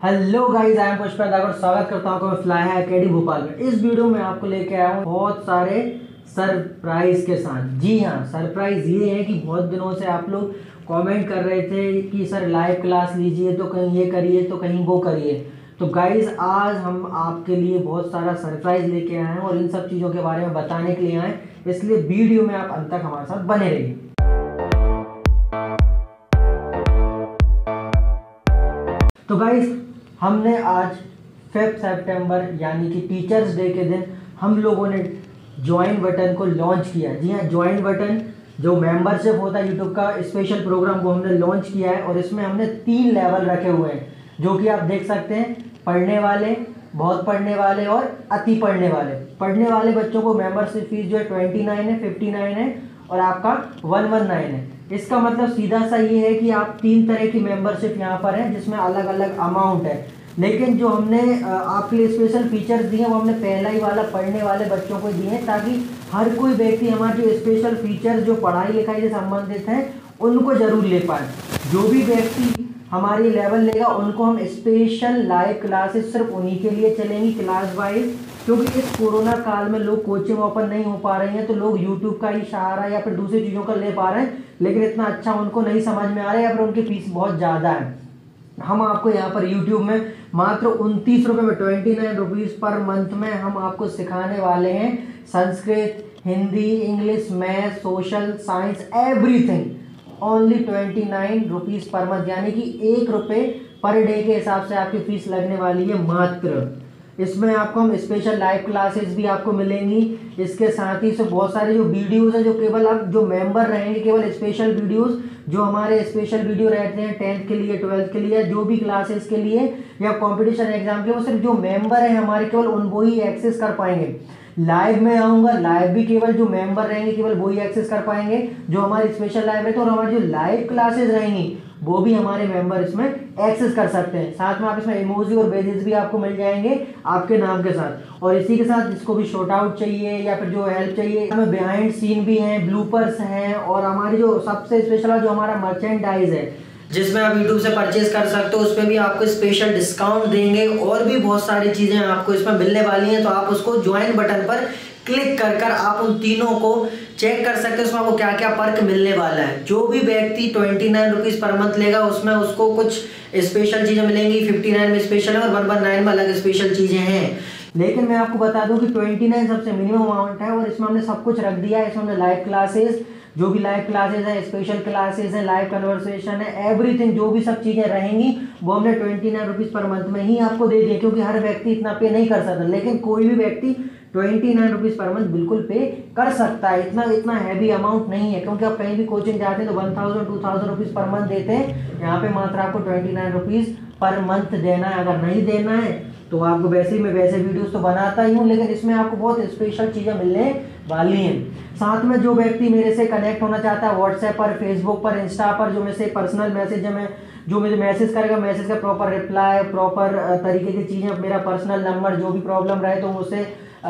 Hello guys, I am Pushpa Dagar. स्वागत करता हूँ आपको फ्लाई हाई अकेडमी भोपाल में। इस वीडियो में आपको लेके आया हूँ बहुत सारे सरप्राइज के साथ। जी हाँ, सरप्राइज ये है कि बहुत दिनों से आप लोग कमेंट कर रहे थे कि सर लाइव क्लास लीजिए, तो कहीं ये करिए तो कहीं वो करिए। तो गाइज आज हम आपके लिए बहुत सारा सरप्राइज लेके आए हैं और इन सब चीज़ों के बारे में बताने के लिए आए, इसलिए वीडियो में आप अंत तक हमारे साथ बने रहिए। तो गाइज हमने आज 5 सितंबर यानी कि टीचर्स डे के दिन हम लोगों ने ज्वाइन बटन को लॉन्च किया। जी हाँ, ज्वाइन बटन जो मेंबरशिप होता है यूट्यूब का स्पेशल प्रोग्राम को हमने लॉन्च किया है और इसमें हमने 3 लेवल रखे हुए हैं, जो कि आप देख सकते हैं। पढ़ने वाले, बहुत पढ़ने वाले और अति पढ़ने वाले। पढ़ने वाले बच्चों को मेंबरशिप फीस जो है 29 है, 59 है और आपका 119 है। इसका मतलब सीधा सा ये है कि आप 3 तरह की मेंबरशिप यहाँ पर है, जिसमें अलग अलग अमाउंट है। लेकिन जो हमने आपके लिए स्पेशल फीचर्स दिए वो हमने पहला ही वाला पढ़ने वाले बच्चों को दिए हैं, ताकि हर कोई व्यक्ति हमारे जो स्पेशल फीचर्स जो पढ़ाई लिखाई से संबंधित हैं उनको जरूर ले पाए। जो भी व्यक्ति हमारी लेवल लेगा उनको हम स्पेशल लाइव क्लासेस सिर्फ उन्हीं के लिए चलेंगी क्लास वाइज, क्योंकि इस कोरोना काल में लोग कोचिंग ओपन नहीं हो पा रही हैं, तो लोग यूट्यूब का ही सहारा या फिर दूसरी चीज़ों का ले पा रहे हैं, लेकिन इतना अच्छा उनको नहीं समझ में आ रहा है या फिर उनकी फीस बहुत ज़्यादा है। हम आपको यहाँ पर YouTube में मात्र 29 रुपये में 29 रुपीज़ पर मंथ में हम आपको सिखाने वाले हैं Sanskrit, Hindi, English, math, social science, everything. Only 29 rupees per month, यानी कि 1 रुपये पर डे के हिसाब से आपकी फीस लगने वाली है मात्र। इसमें आपको हम स्पेशल लाइव क्लासेस भी आपको मिलेंगी। इसके साथ ही से बहुत सारे जो वीडियोस हैं, जो केवल आप जो मेंबर रहेंगे, केवल स्पेशल वीडियोस जो हमारे स्पेशल वीडियो रहते हैं 10th के लिए, 12th के लिए, जो भी क्लासेस के लिए या कंपटीशन एग्जाम के लिए, वो सिर्फ जो मेंबर हैं हमारे केवल वो ही एक्सेस कर पाएंगे। लाइव में आऊँगा, लाइव भी केवल जो मेंबर रहेंगे केवल वही एक्सेस कर पाएंगे जो हमारी स्पेशल लाइव है। तो और हमारी जो लाइव क्लासेस रहेंगी वो भी हमारे मेंबर इसमें एक्सेस कर सकते हैं। साथ में आप इसमें इमोजी और बेजेस भी आपको मिल जाएंगे आपके नाम के साथ। और इसी के साथ जिसको भी शॉर्ट आउट चाहिए या फिर जो हेल्प चाहिए, हमें बिहाइंड सीन भी हैं, ब्लूपर्स हैं, और हमारी जो सबसे स्पेशल जो हमारा मर्चेंडाइज है जिसमें आप यूट्यूब से परचेज कर सकते हो, उस पर भी आपको स्पेशल डिस्काउंट देंगे और भी बहुत सारी चीज़ें आपको इसमें मिलने वाली हैं। तो आप उसको ज्वाइन बटन पर क्लिक कर आप उन तीनों को चेक कर सकते हैं, उसमें आपको क्या क्या पर्क मिलने वाला है। जो भी व्यक्ति 29 रुपीज़ पर मंथ लेगा उसमें उसको कुछ स्पेशल चीज़ें मिलेंगी, 59 में स्पेशल है और 119 में अलग स्पेशल चीज़ें हैं। लेकिन मैं आपको बता दूं कि 29 सबसे मिनिमम अमाउंट है और इसमें हमने सब कुछ रख दिया है। इसमें हमने लाइव क्लासेस, जो भी लाइव क्लासेस हैं, स्पेशल क्लासेस हैं, लाइव कन्वर्सेशन है, एवरीथिंग जो भी सब चीज़ें रहेंगी वो हमने 29 रुपीज़ पर मंथ में ही आपको दे दिए, क्योंकि हर व्यक्ति इतना पे नहीं कर सकता। लेकिन कोई भी व्यक्ति 29 रुपीज़ पर मंथ बिल्कुल पे कर सकता है। इतना हैवी अमाउंट नहीं है, क्योंकि आप कहीं भी कोचिंग जाते हैं तो 1000-2000 रुपीज़ पर मंथ देते हैं। यहाँ पे मात्र आपको 29 रुपीज़ पर मंथ देना है। अगर नहीं देना है तो आपको वैसे ही मैं वैसे वीडियोस तो बनाता ही हूँ, लेकिन इसमें आपको बहुत स्पेशल चीज़ें मिलने वाली हैं। साथ में जो व्यक्ति मेरे से कनेक्ट होना चाहता है व्हाट्सएप पर, फेसबुक पर, इंस्टा पर, जो मेरे से पर्सनल मैसेज है, मैं जो मुझे मैसेज करेगा, मैसेज का प्रॉपर रिप्लाई, प्रॉपर तरीके की चीज़ें, मेरा पर्सनल नंबर, जो भी प्रॉब्लम रहे तो मुझसे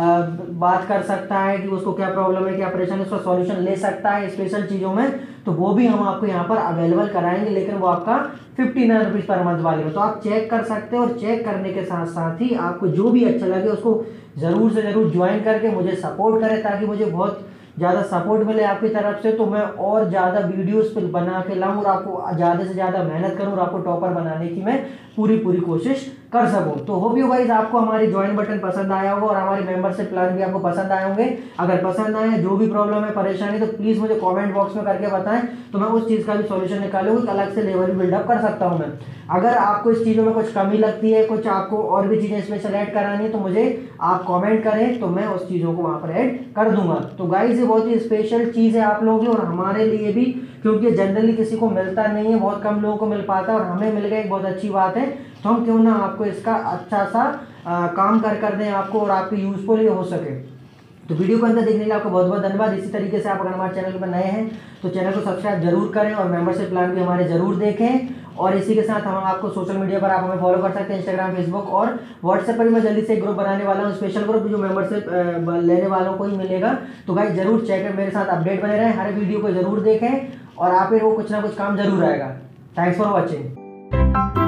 बात कर सकता है कि उसको क्या प्रॉब्लम है, क्या परेशानी, उसका सॉल्यूशन ले सकता है स्पेशल चीज़ों में। तो वो भी हम आपको यहाँ पर अवेलेबल कराएंगे, लेकिन वो आपका 59 रुपीज़ पर मंथ वाले में। तो आप चेक कर सकते हैं और चेक करने के साथ साथ ही आपको जो भी अच्छा लगे उसको ज़रूर से ज़रूर ज्वाइन करके मुझे सपोर्ट करें, ताकि मुझे बहुत ज़्यादा सपोर्ट मिले आपकी तरफ से, तो मैं और ज़्यादा वीडियोस पर बना के लाऊं और आपको ज़्यादा से ज़्यादा मेहनत करूं और आपको टॉपर बनाने की मैं पूरी कोशिश कर सकूं। तो होप यू गाइस आपको हमारी ज्वाइन बटन पसंद आया होगा और हमारी मेंबरशिप प्लान भी आपको पसंद आए होंगे। अगर पसंद आए, जो भी प्रॉब्लम है, परेशानी, तो प्लीज़ मुझे कॉमेंट बॉक्स में करके बताएं, तो मैं उस चीज़ का भी सॉल्यूशन निकालूंगी, अलग से लेवल बिल्डअप कर सकता हूँ मैं। अगर आपको इस चीज़ों में कुछ कमी लगती है, कुछ आपको और भी चीज़ें स्पेशल ऐड करानी है, तो मुझे आप कमेंट करें, तो मैं उस चीज़ों को वहाँ पर ऐड कर दूंगा। तो गाइस ये बहुत ही स्पेशल चीज़ है आप लोगों की और हमारे लिए भी, क्योंकि जनरली किसी को मिलता नहीं है, बहुत कम लोगों को मिल पाता है, और हमें मिल गया एक बहुत अच्छी बात है। तो हम क्यों ना आपको इसका अच्छा सा काम कर दें आपको, और आपके यूजफुल ये हो सके। तो वीडियो को अंदर देखने के लिए आपको बहुत बहुत धन्यवाद। इसी तरीके से आप अगर हमारे चैनल पर नए हैं तो चैनल को सब्सक्राइब जरूर करें और मेंबरशिप प्लान भी हमारे जरूर देखें। और इसी के साथ हम आपको सोशल मीडिया पर आप हमें फॉलो कर सकते हैं, इंस्टाग्राम, फेसबुक और व्हाट्सएप पर भी मैं जल्दी से एक ग्रुप बनाने वाला हूँ, स्पेशल ग्रुप जो मेंबरशिप लेने वालों को ही मिलेगा। तो गाइस जरूर चेक मेरे साथ अपडेट बने रहें, हर वीडियो को जरूर देखें और आप वो कुछ ना कुछ काम जरूर आएगा। Thanks for watching.